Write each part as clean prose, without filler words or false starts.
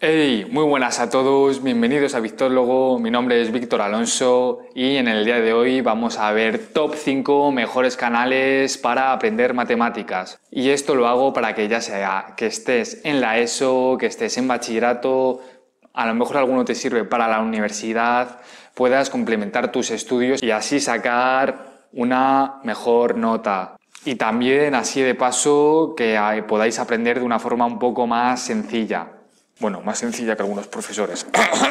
Hey, muy buenas a todos, bienvenidos a Victorlogo, mi nombre es Víctor Alonso y en el día de hoy vamos a ver top 5 mejores canales para aprender matemáticas. Y esto lo hago para que ya sea que estés en la ESO, que estés en bachillerato, a lo mejor alguno te sirve para la universidad, puedas complementar tus estudios y así sacar una mejor nota. Y también así de paso que podáis aprender de una forma un poco más sencilla. Bueno, más sencilla que algunos profesores.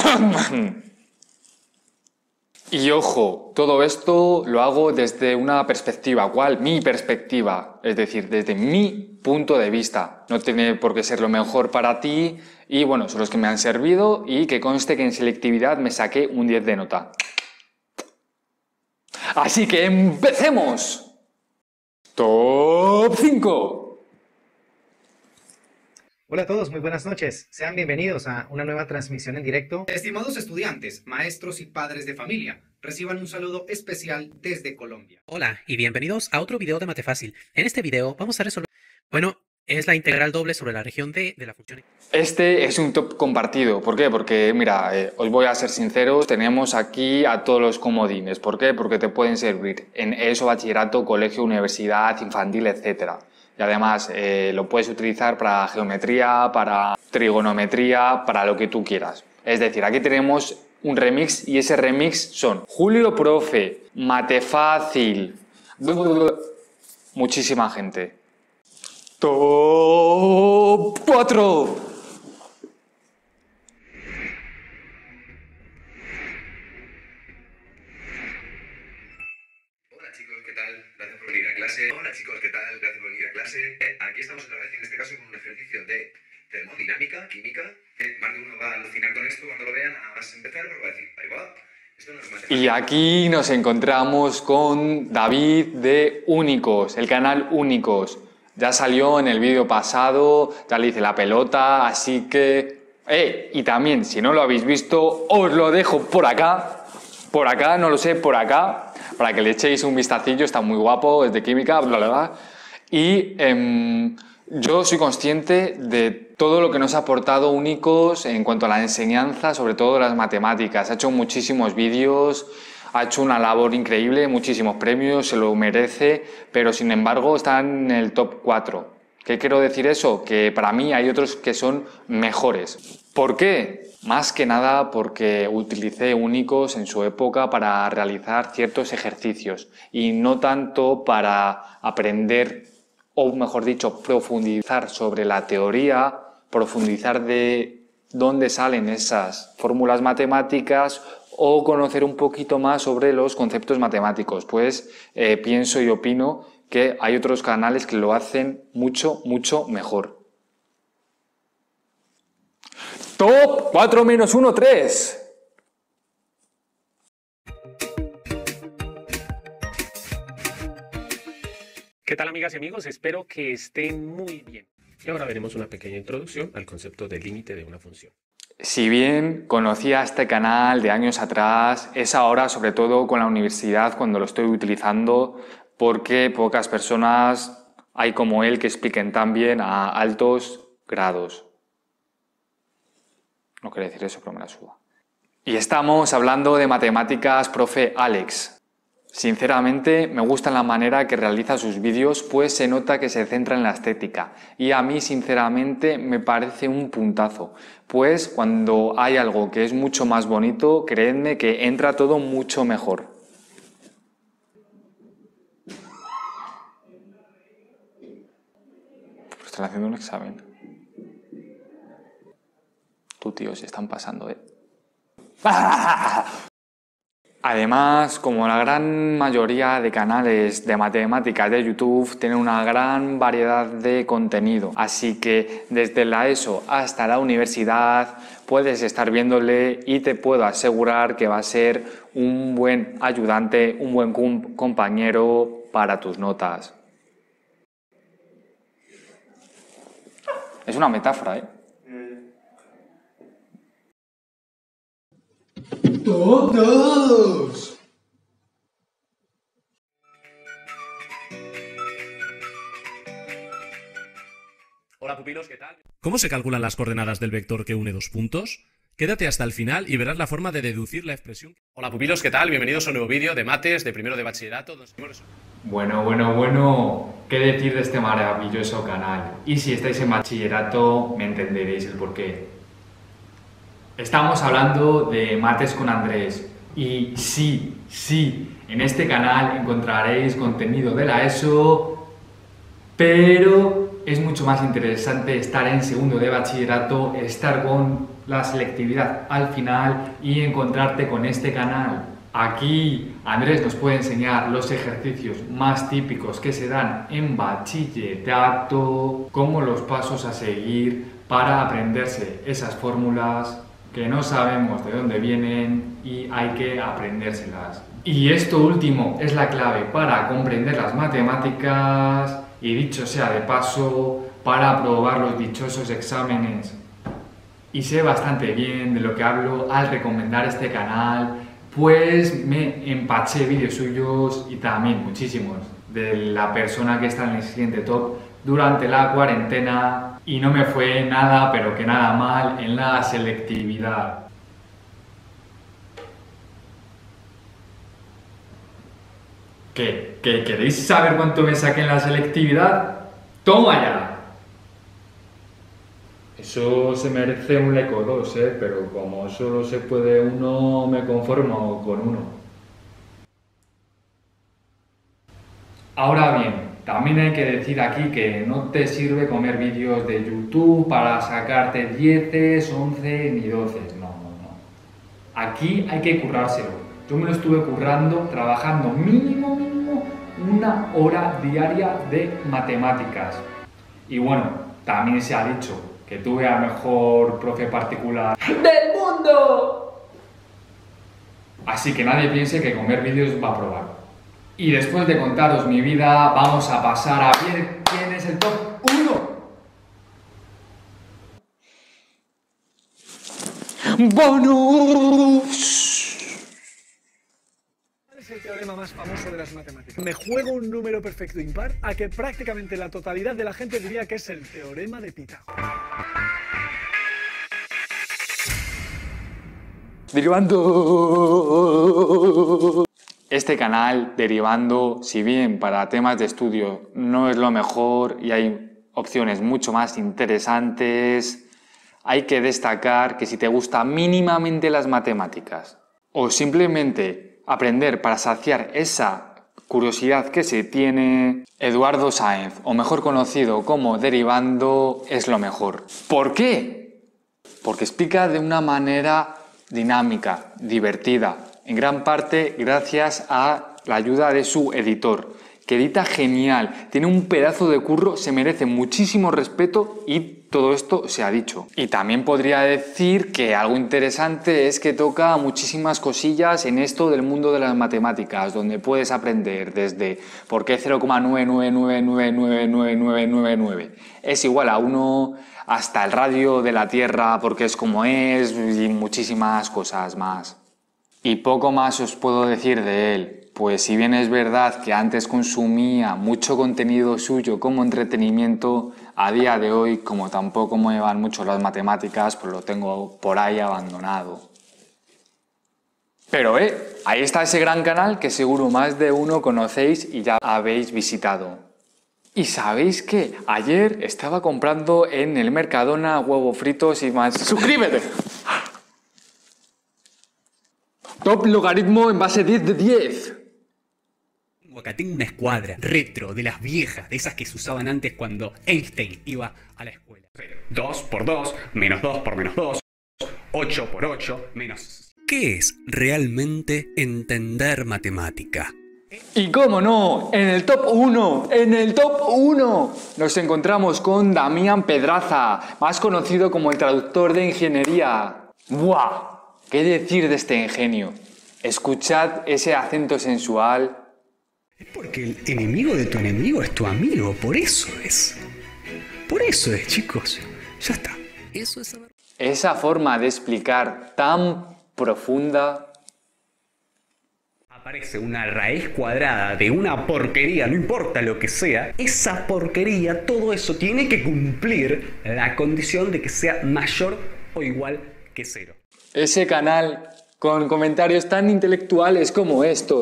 Y ojo, todo esto lo hago desde una perspectiva. ¿Cuál? Mi perspectiva. Es decir, desde mi punto de vista. No tiene por qué ser lo mejor para ti. Y bueno, son los que me han servido. Y que conste que en selectividad me saqué un 10 de nota. Así que empecemos. Top 5. Hola a todos, muy buenas noches. Sean bienvenidos a una nueva transmisión en directo. Estimados estudiantes, maestros y padres de familia, reciban un saludo especial desde Colombia. Hola y bienvenidos a otro video de Matefácil. En este video vamos a resolver, es la integral doble sobre la región D de la función. Este es un top compartido. ¿Por qué? Porque, mira, os voy a ser sinceros, tenemos aquí a todos los comodines. ¿Por qué? Porque te pueden servir en ESO, bachillerato, colegio, universidad, infantil, etcétera. Y además lo puedes utilizar para geometría, para trigonometría, para lo que tú quieras. Es decir, aquí tenemos un remix y ese remix son Julio Profe, Matefácil, muchísima gente. Top 4. Hola chicos, ¿qué tal? Gracias por venir a clase. Hola chicos, ¿qué tal? Gracias por venir a clase. Aquí estamos otra vez, en este caso con un ejercicio de termodinámica, química. Más de uno va a alucinar con esto cuando lo vean. Vas a empezar, pero va a decir, ahí va. Esto no es matemática. Y aquí nos encontramos con David de Únicos, el canal Únicos. Ya salió en el vídeo pasado, ya le hice la pelota, así que... y también, si no lo habéis visto, os lo dejo por acá, no lo sé, por acá, para que le echéis un vistacillo, está muy guapo, es de química, bla, bla, bla. Y yo soy consciente de todo lo que nos ha aportado Únicos en cuanto a la enseñanza, sobre todo las matemáticas. Ha hecho muchísimos vídeos, ha hecho una labor increíble, muchísimos premios, se lo merece, pero sin embargo está en el top 4. ¿Qué quiero decir eso? Que para mí hay otros que son mejores. ¿Por qué? Más que nada porque utilicé Únicos en su época para realizar ciertos ejercicios y no tanto para aprender, o mejor dicho, profundizar sobre la teoría, profundizar de dónde salen esas fórmulas matemáticas o conocer un poquito más sobre los conceptos matemáticos. Pues pienso y opino que hay otros canales que lo hacen mucho, mucho mejor. Top 4 menos 1, 3. ¿Qué tal amigas y amigos? Espero que estén muy bien. Y ahora veremos una pequeña introducción al concepto del límite de una función. Si bien conocía este canal de años atrás, es ahora sobre todo con la universidad cuando lo estoy utilizando porque pocas personas hay como él que expliquen tan bien a altos grados. No quería decir eso, pero me la suda. Y estamos hablando de matemáticas, profe Alex. Sinceramente me gusta la manera que realiza sus vídeos, pues se nota que se centra en la estética y a mí sinceramente me parece un puntazo, pues cuando hay algo que es mucho más bonito, creedme que entra todo mucho mejor. Pues están haciendo un examen. Tú tío, se están pasando, Además, como la gran mayoría de canales de matemáticas de YouTube tienen una gran variedad de contenido, así que desde la ESO hasta la universidad puedes estar viéndole y te puedo asegurar que va a ser un buen ayudante, un buen compañero para tus notas. Es una metáfora, ¿eh? ¡Todos! Hola pupilos, ¿qué tal? ¿Cómo se calculan las coordenadas del vector que une dos puntos? Quédate hasta el final y verás la forma de deducir la expresión. Hola pupilos, ¿qué tal? Bienvenidos a un nuevo vídeo de mates de primero de bachillerato. Bueno, ¿qué decir de este maravilloso canal? Y si estáis en bachillerato, me entenderéis el porqué. Estamos hablando de Mates con Andrés. Y sí, en este canal encontraréis contenido de la ESO, pero es mucho más interesante estar en segundo de bachillerato, estar con la selectividad al final y encontrarte con este canal. Aquí Andrés nos puede enseñar los ejercicios más típicos que se dan en bachillerato, como los pasos a seguir para aprenderse esas fórmulas que no sabemos de dónde vienen y hay que aprendérselas. Y esto último es la clave para comprender las matemáticas y, dicho sea de paso, para aprobar los dichosos exámenes. Y sé bastante bien de lo que hablo al recomendar este canal, pues me empaché vídeos suyos y también muchísimos de la persona que está en el siguiente top durante la cuarentena y no me fue nada, pero que nada mal en la selectividad. ¿Qué queréis saber cuánto me saqué en la selectividad? ¡Toma ya! Eso se merece un Leco 2, pero como solo se puede uno, me conformo con uno. Ahora bien, también hay que decir aquí que no te sirve comer vídeos de YouTube para sacarte 10, 11 ni 12. No. Aquí hay que currárselo. Yo me lo estuve currando, trabajando mínimo una hora diaria de matemáticas. Y bueno, también se ha dicho que tuve al mejor profe particular ¡del mundo! Así que nadie piense que comer vídeos va a probar. Y después de contaros mi vida, vamos a pasar a ver quién es el top 1. ¡Bonus! ¿Cuál es el teorema más famoso de las matemáticas? Me juego un número perfecto impar a que prácticamente la totalidad de la gente diría que es el teorema de Pitágoras. Derivando. Este canal, Derivando, si bien para temas de estudio no es lo mejor y hay opciones mucho más interesantes, hay que destacar que si te gustan mínimamente las matemáticas o simplemente aprender para saciar esa curiosidad que se tiene, Eduardo Sáenz, o mejor conocido como Derivando, es lo mejor. ¿Por qué? Porque explica de una manera dinámica, divertida, en gran parte gracias a la ayuda de su editor, que edita genial, tiene un pedazo de curro, se merece muchísimo respeto y todo esto se ha dicho. Y también podría decir que algo interesante es que toca muchísimas cosillas en esto del mundo de las matemáticas, donde puedes aprender desde por qué 0,999999999 es igual a 1, hasta el radio de la Tierra porque es como es y muchísimas cosas más. Y poco más os puedo decir de él, pues si bien es verdad que antes consumía mucho contenido suyo como entretenimiento, a día de hoy, como tampoco me van mucho las matemáticas, pues lo tengo por ahí abandonado. Pero ahí está ese gran canal que seguro más de uno conocéis y ya habéis visitado. Y sabéis que ayer estaba comprando en el Mercadona huevos fritos y más. ¡Suscríbete! Top logaritmo en base 10 de 10. Acá tengo una escuadra retro de las viejas, de esas que se usaban antes cuando Einstein iba a la escuela. 2 por 2, menos 2 por menos 2, 8 por 8, menos... ¿Qué es realmente entender matemática? Y cómo no, en el top 1, nos encontramos con Damián Pedraza, más conocido como el traductor de ingeniería. ¡Buah! ¿Qué decir de este ingenio? Escuchad ese acento sensual. Es porque el enemigo de tu enemigo es tu amigo, por eso es. Por eso es, chicos. Ya está. Eso es saber. Esa forma de explicar tan profunda. aparece una raíz cuadrada de una porquería, no importa lo que sea, esa porquería, todo eso tiene que cumplir la condición de que sea mayor o igual que 0. Ese canal con comentarios tan intelectuales como estos.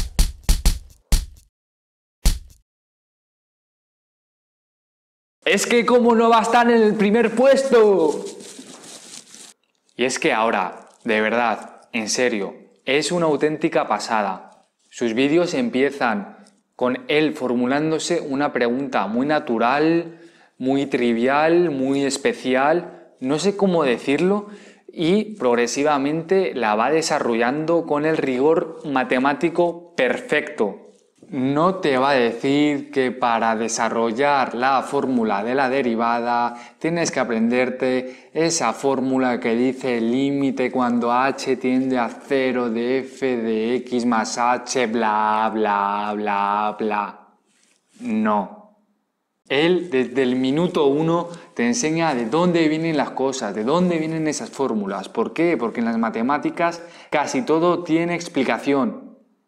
Es que cómo no va a estar en el primer puesto. Y es que ahora, de verdad, en serio, es una auténtica pasada. Sus vídeos empiezan con él formulándose una pregunta muy natural, muy trivial, muy especial, no sé cómo decirlo, y progresivamente la va desarrollando con el rigor matemático perfecto. No te va a decir que para desarrollar la fórmula de la derivada tienes que aprenderte esa fórmula que dice el límite cuando h tiende a 0 de f de x más h, bla, bla, bla, bla. No. Él desde el minuto 1 te enseña de dónde vienen las cosas, de dónde vienen esas fórmulas. ¿Por qué? Porque en las matemáticas casi todo tiene explicación.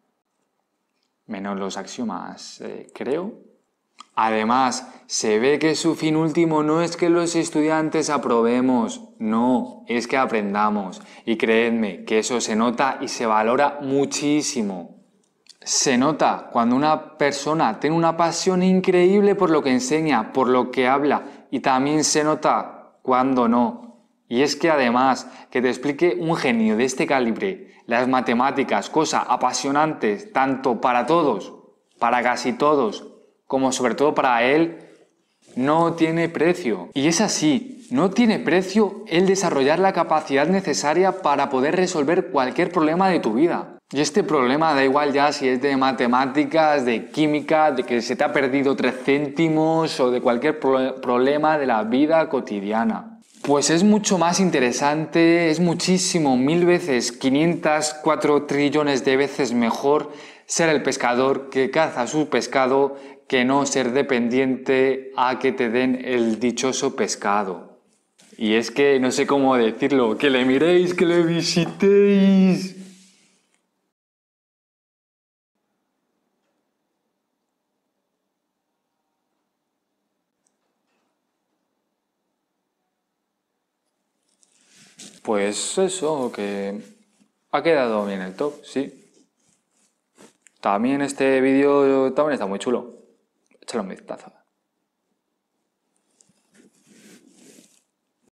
Menos los axiomas, creo. Además, se ve que su fin último no es que los estudiantes aprobemos, no, es que aprendamos. Y creedme que eso se nota y se valora muchísimo. Se nota cuando una persona tiene una pasión increíble por lo que enseña, por lo que habla, y también se nota cuando no. Y es que además, que te explique un genio de este calibre las matemáticas, cosa apasionante tanto para todos, para casi todos, como sobre todo para él, no tiene precio. Y es así, no tiene precio el desarrollar la capacidad necesaria para poder resolver cualquier problema de tu vida. Y este problema da igual ya si es de matemáticas, de química, de que se te ha perdido 3 céntimos o de cualquier problema de la vida cotidiana. Pues es mucho más interesante, es muchísimo, 1000 veces, 504 trillones de veces mejor ser el pescador que caza su pescado que no ser dependiente a que te den el dichoso pescado. Y es que no sé cómo decirlo, que le miréis, que le visitéis. Pues eso, que ha quedado bien el top, sí. También este vídeo también está muy chulo. Échale un vistazo.